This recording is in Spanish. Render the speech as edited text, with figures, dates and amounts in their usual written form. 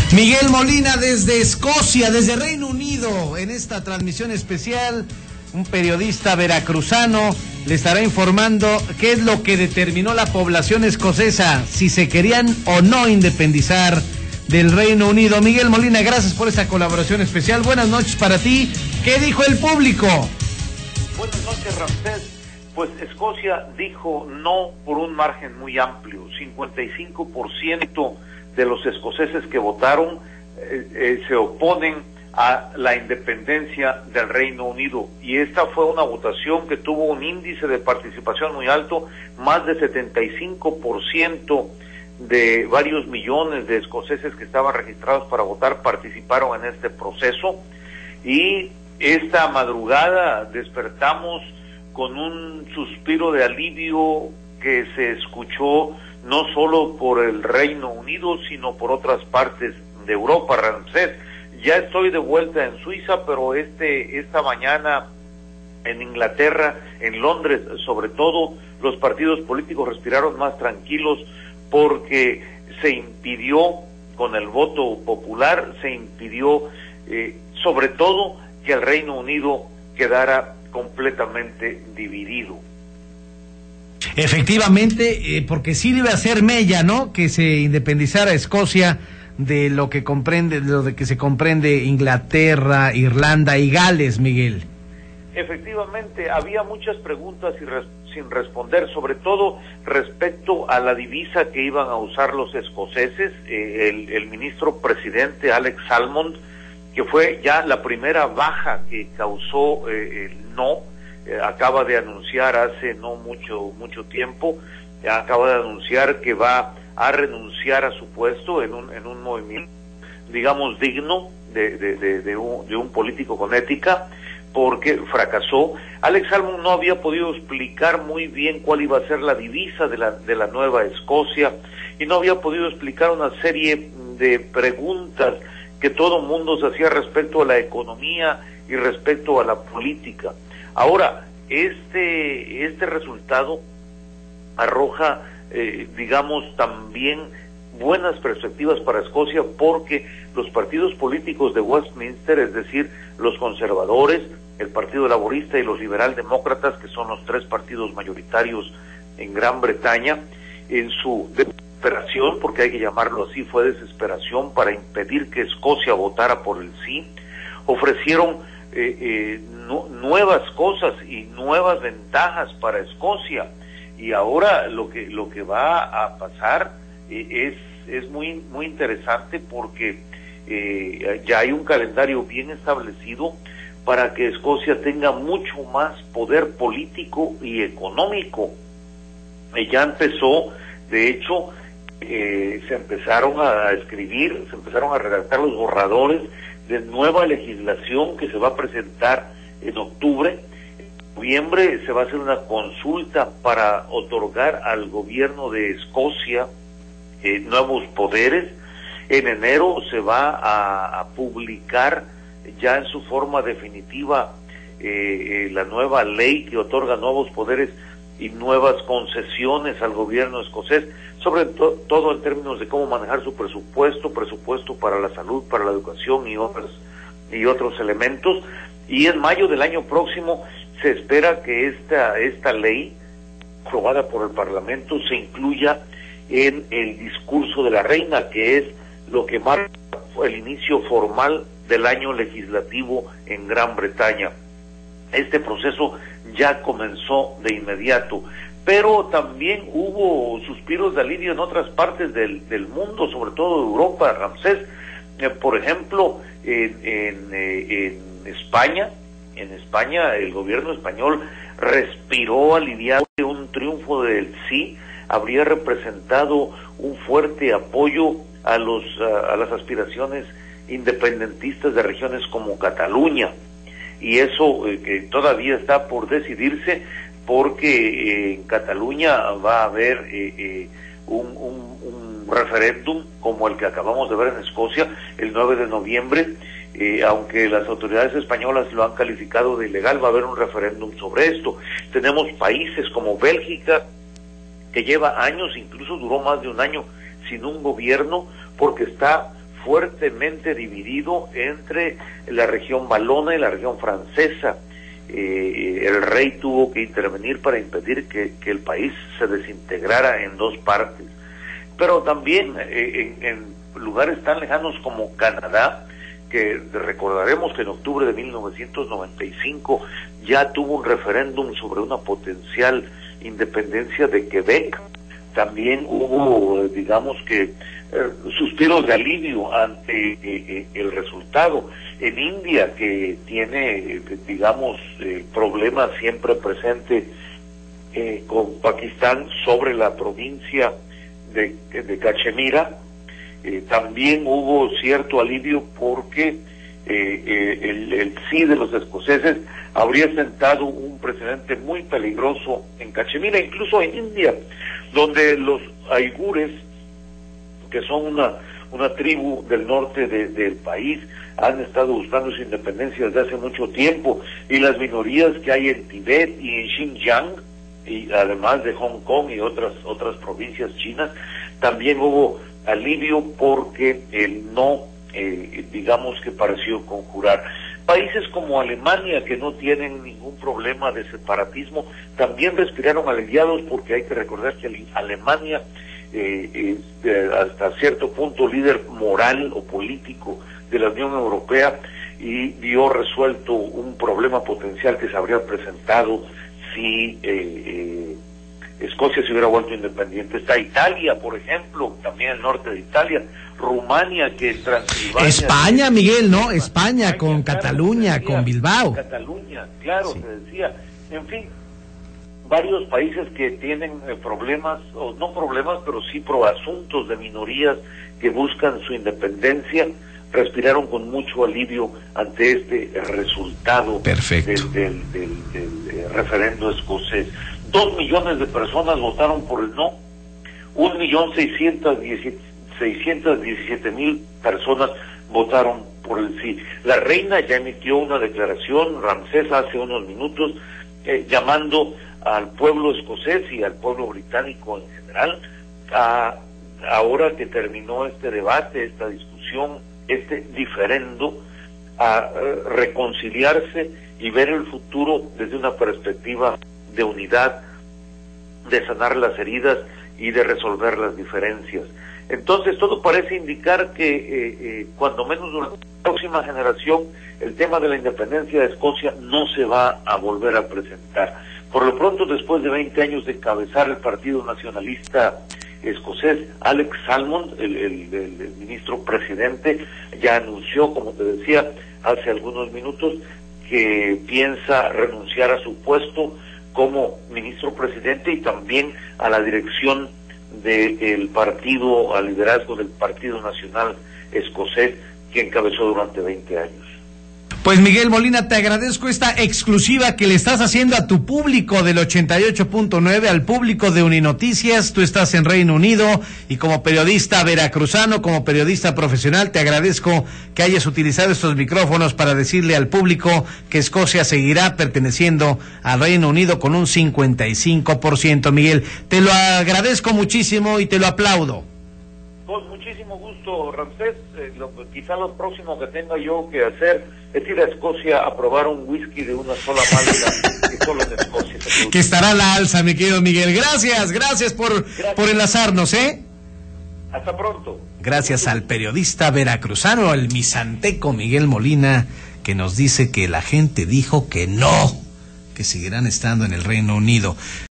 Miguel Molina desde Escocia, desde Reino Unido, en esta transmisión especial, un periodista veracruzano le estará informando qué es lo que determinó la población escocesa, si se querían o no independizar del Reino Unido. Miguel Molina, gracias por esta colaboración especial. Buenas noches para ti. ¿Qué dijo el público? Buenas noches, Ramsés. Pues Escocia dijo no por un margen muy amplio. 55% de los escoceses que votaron se oponen a la independencia del Reino Unido, y esta fue una votación que tuvo un índice de participación muy alto. Más de 75% de varios millones de escoceses que estaban registrados para votar participaron en este proceso, y esta madrugada despertamos con un suspiro de alivio que se escuchó no solo por el Reino Unido, sino por otras partes de Europa, Ramsés. Ya estoy de vuelta en Suiza, pero esta mañana en Inglaterra, en Londres sobre todo, los partidos políticos respiraron más tranquilos porque se impidió, con el voto popular, se impidió sobre todo que el Reino Unido quedara completamente dividido. Efectivamente, porque sí debe hacer mella, ¿no?, que se independizara Escocia de lo que se comprende Inglaterra, Irlanda y Gales, Miguel. Efectivamente, había muchas preguntas sin responder, sobre todo respecto a la divisa que iban a usar los escoceses. El ministro presidente Alex Salmond, que fue ya la primera baja que causó el no, acaba de anunciar hace no mucho tiempo, acaba de anunciar que va a renunciar a su puesto en un movimiento, digamos, digno de un político con ética, porque fracasó. Alex Salmond no había podido explicar muy bien cuál iba a ser la divisa de la nueva Escocia, y no había podido explicar una serie de preguntas que todo el mundo se hacía respecto a la economía y respecto a la política. Ahora, este resultado arroja, digamos, también buenas perspectivas para Escocia, porque los partidos políticos de Westminster, es decir, los conservadores, el Partido Laborista y los liberaldemócratas, que son los tres partidos mayoritarios en Gran Bretaña, en su desesperación, porque hay que llamarlo así, fue desesperación para impedir que Escocia votara por el sí, ofrecieron nuevas cosas y nuevas ventajas para Escocia. Y ahora lo que va a pasar es muy interesante, porque ya hay un calendario bien establecido para que Escocia tenga mucho más poder político y económico. Ya empezó, de hecho, se empezaron a escribir, se empezaron a redactar los borradores de nueva legislación que se va a presentar en octubre. En noviembre se va a hacer una consulta para otorgar al gobierno de Escocia nuevos poderes. En enero se va a publicar ya en su forma definitiva la nueva ley que otorga nuevos poderes y nuevas concesiones al gobierno escocés, sobre todo en términos de cómo manejar su presupuesto para la salud, para la educación y otros elementos. Y en mayo del año próximo se espera que esta ley, aprobada por el Parlamento, se incluya en el discurso de la reina, que es lo que marca el inicio formal del año legislativo en Gran Bretaña. Este proceso ya comenzó de inmediato, pero también hubo suspiros de alivio en otras partes del mundo, sobre todo de Europa, Ramsés. Por ejemplo, en España, el gobierno español respiró aliviado. Un triunfo del sí habría representado un fuerte apoyo a las aspiraciones independentistas de regiones como Cataluña, y eso que todavía está por decidirse, porque en Cataluña va a haber un referéndum como el que acabamos de ver en Escocia el 9 de noviembre, aunque las autoridades españolas lo han calificado de ilegal. Va a haber un referéndum sobre esto. Tenemos países como Bélgica, que lleva años, incluso duró más de un año sin un gobierno, porque está fuertemente dividido entre la región valona y la región francesa. El rey tuvo que intervenir para impedir que el país se desintegrara en dos partes. Pero también en lugares tan lejanos como Canadá, que recordaremos que en octubre de 1995 ya tuvo un referéndum sobre una potencial independencia de Quebec. También hubo, digamos que, suspiros de alivio ante el resultado. En India, que tiene, digamos, problemas siempre presentes con Pakistán sobre la provincia de Cachemira, también hubo cierto alivio porque el sí de los escoceses habría sentado un precedente muy peligroso en Cachemira, incluso en India, donde los aigures, que son una tribu del norte del país, han estado buscando su independencia desde hace mucho tiempo, y las minorías que hay en Tibet y en Xinjiang, y además de Hong Kong y otras provincias chinas, también hubo alivio porque el no, digamos que pareció conjurar. Países como Alemania, que no tienen ningún problema de separatismo, también respiraron aliviados, porque hay que recordar que Alemania es hasta cierto punto líder moral o político de la Unión Europea, y vio resuelto un problema potencial que se habría presentado si Escocia se hubiera vuelto independiente. Está Italia, por ejemplo, también el norte de Italia, Rumania, que es Transilvania. España, Miguel, ¿no? España con claro, Cataluña, con Bilbao. Cataluña, claro, sí. Se decía. En fin, varios países que tienen problemas, o no problemas, pero sí asuntos de minorías que buscan su independencia, respiraron con mucho alivio ante este resultado del referendo escocés. 2 millones de personas votaron por el no, 1.617.000 personas votaron por el sí. La reina ya emitió una declaración, Ramsés, hace unos minutos, llamando al pueblo escocés y al pueblo británico en general, ahora que terminó este debate, esta discusión, este diferendo, a reconciliarse y ver el futuro desde una perspectiva de unidad, de sanar las heridas y de resolver las diferencias. Entonces todo parece indicar que cuando menos durante la próxima generación el tema de la independencia de Escocia no se va a volver a presentar. Por lo pronto, después de 20 años de encabezar el Partido Nacionalista Escocés, Alex Salmond, el ministro presidente, ya anunció, como te decía hace algunos minutos, que piensa renunciar a su puesto como ministro presidente y también a la dirección del partido, al liderazgo del Partido Nacional Escocés, que encabezó durante 20 años. Pues Miguel Molina, te agradezco esta exclusiva que le estás haciendo a tu público del 88.9, al público de Uninoticias. Tú estás en Reino Unido y como periodista veracruzano, como periodista profesional, te agradezco que hayas utilizado estos micrófonos para decirle al público que Escocia seguirá perteneciendo al Reino Unido con un 55%. Miguel, te lo agradezco muchísimo y te lo aplaudo. Con muchísimo gusto, Ramsés. Quizá lo próximo que tenga yo que hacer es ir a Escocia a probar un whisky de una sola malta que solo en Escocia se produce. Que estará a la alza, mi querido Miguel. Gracias por enlazarnos, ¿eh? Hasta pronto. Gracias al periodista veracruzano, el misanteco Miguel Molina, que nos dice que la gente dijo que no, que seguirán estando en el Reino Unido.